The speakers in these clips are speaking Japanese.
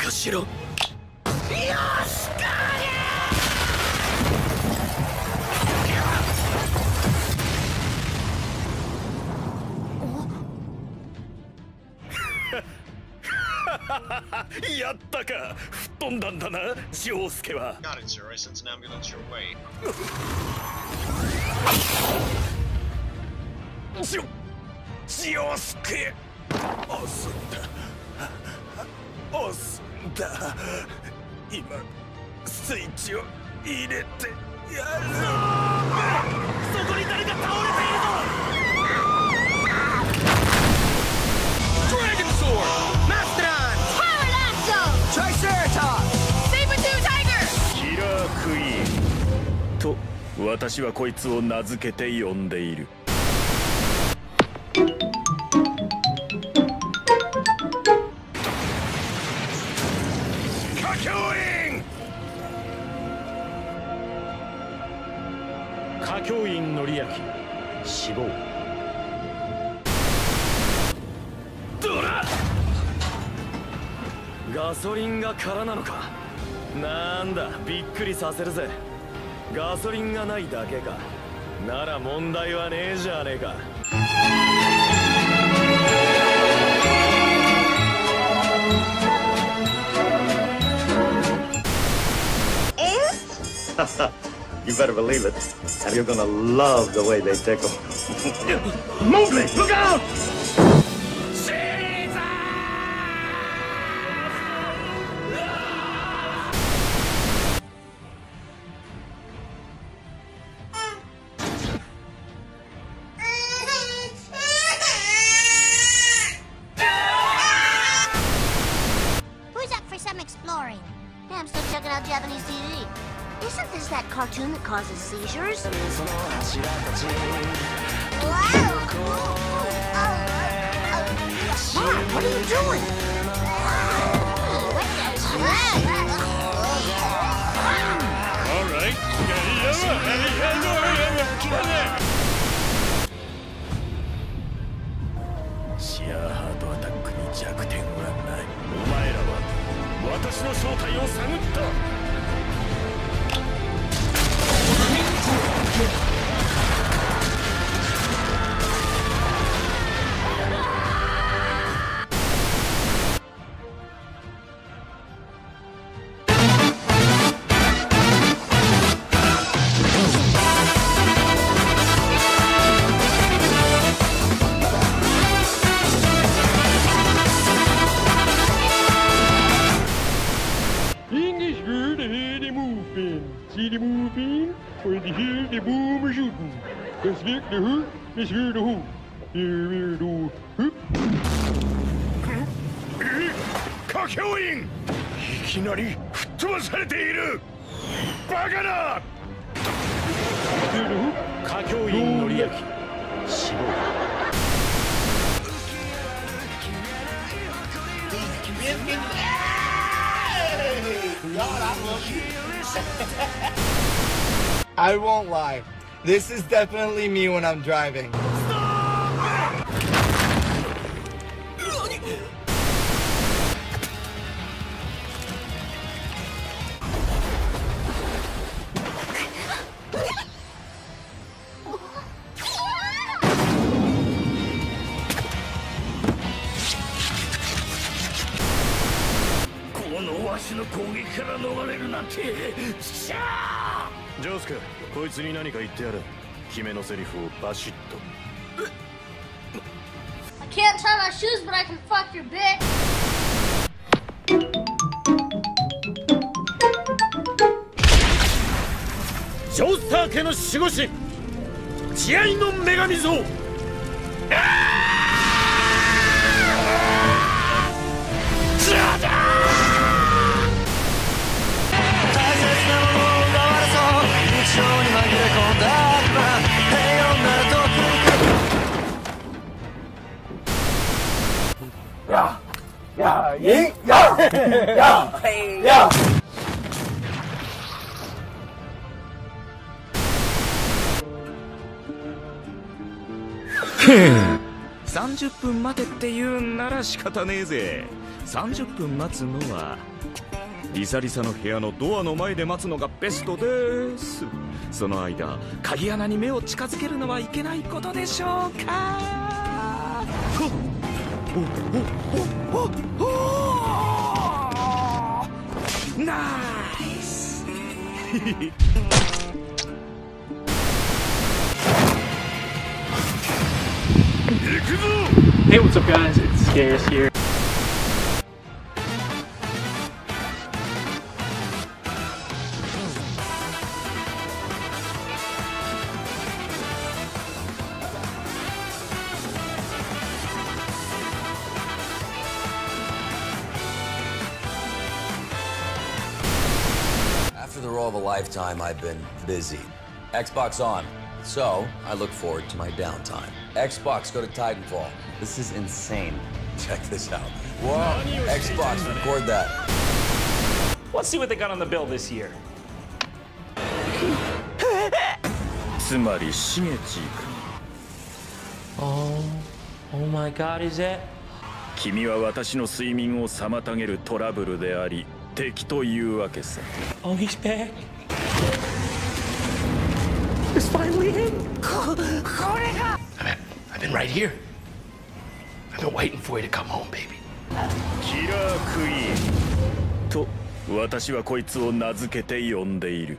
かしろ。よしかやったか。吹っ飛んだんだな、丈介は。 Got it, sir. I sent an ambulance your way. 丈介。押すんだ。押すんだ。今スイッチを入れてやる。そこに誰か倒れているぞ。ドラゴンソード、マスタートライセラトプス、セイバートゥータイガー、キラークイーンと私はこいつを名付けて呼んでいる。歌教員。歌教員則明死亡。どうだ。ガソリンが空なのか。なんだ、びっくりさせるぜ。ガソリンがないだけか。なら問題はねえじゃねえか。 You better believe it. And you're gonna love the way they tickle. Mowgli, look out! Who's up for some exploring? Yeah, I'm still checking out Japanese TV. Isn't this that cartoon that causes seizures? Mark, what are you doing? All right. シアーハートアタックに弱点はない。お前らは私の正体を探った。English girl, the head they moving. See the moving? When you hear the boom shooting. Let's get the hoop, let's hear the hoop. Here we go. Hoop. 歌教員、いきなり吹っ飛ばされている。バカだ。歌教員則明死亡。 I won't lie. This is definitely me when I'm driving. Joseph, こいつに何か言ってやる。決めのセリフをバシッと。 I can't tie my shoes, but I can fuck your bitch. ジョースター家の守護神、慈愛の女神像。 さ 30分待てって言うんなら仕方ねえぜ。30分待つのはリサリサの部屋のドアの前で待つのがベストです。その間鍵穴に目を近づけるのはいけないことでしょうか。ナイス。 Hey, what's up, guys? It's Scares here. After the role of a lifetime, I've been busy. Xbox on. So, I look forward to my downtime. Xbox, go to Titanfall. This is insane. Check this out. Whoa! Xbox, record that. Let's see what they got on the bill this year. つまりシゲチー Oh my God, is it? 君。君は私の睡眠を妨げるトラブルであり敵というわけさ。 Oh, he's back. It's finally him. I've been right here. I've been waiting for you to come home, baby. キラークイーンと私はこいつを名付けて呼んでいる。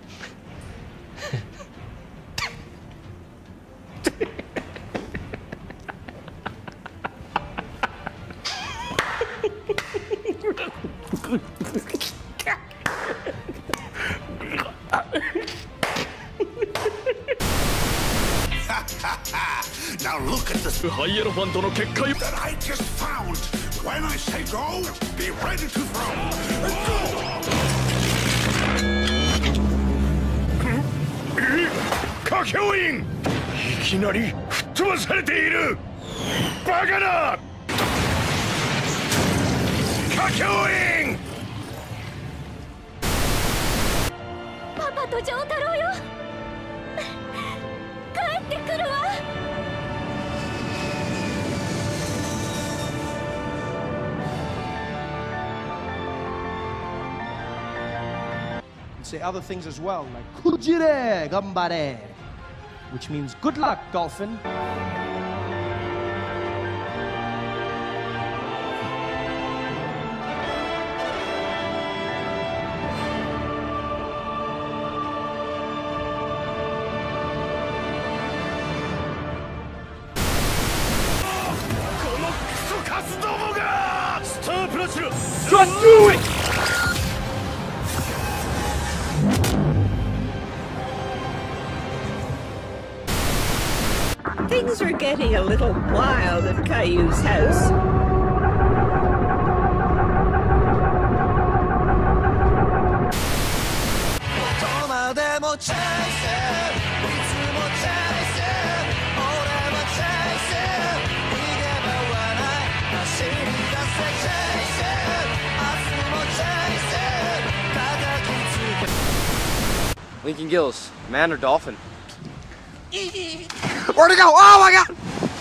Now look at this ハイエロファントの結界 that I just found. When I say go, be ready to throw. 歌教員いきなり吹っ飛ばされている。バカな歌教員。 パパと丈太郎よ。帰ってくるわ。 Say other things as well, like Kujire Gambare, which means good luck, dolphin. Just do it! Things are getting a little wild at Caillou's house. Lincoln Gills, man or dolphin? Where'd it go? Oh my god!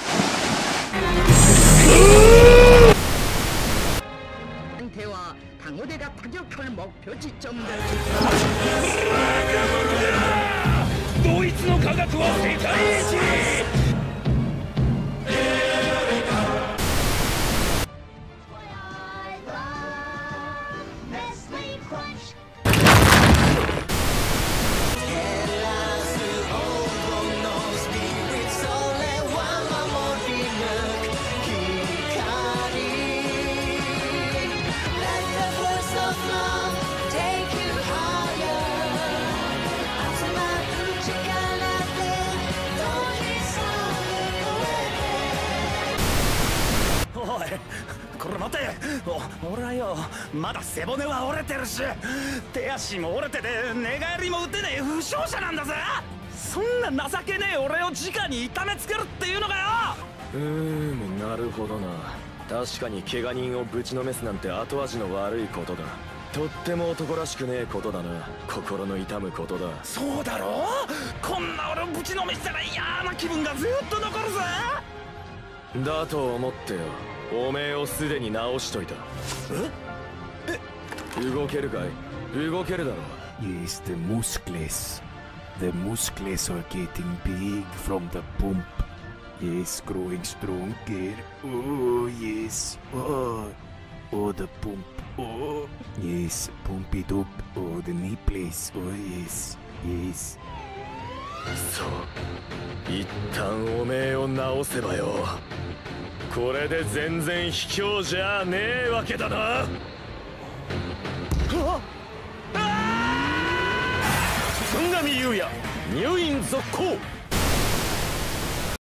おい、これ待て。俺はよ、まだ背骨は折れてるし手足も折れてて寝返りも打てねえ負傷者なんだぜ。そんな情けねえ俺を直に痛めつけるっていうのかよ。なるほどな。確かに怪我人をぶちのめすなんて後味の悪いことだ。とっても男らしくねえことだな。心の痛むことだ。そうだろう。こんな俺をぶちのめしたら嫌な気分がずっと残るぜ。 だと思ってよ。おめえをすでに直しといた。動けるかい？動けるだろう。 Yes, the muscles. The muscles are getting big from the pump. Yes, growing stronger. Oh, yes. Oh, the pump. Oh, yes, pump it up. Oh, the nipples. Oh, yes, yes. そう。一旦おめえを直せばよ。これで全然卑怯じゃねえわけだな。本並優也、入院続行。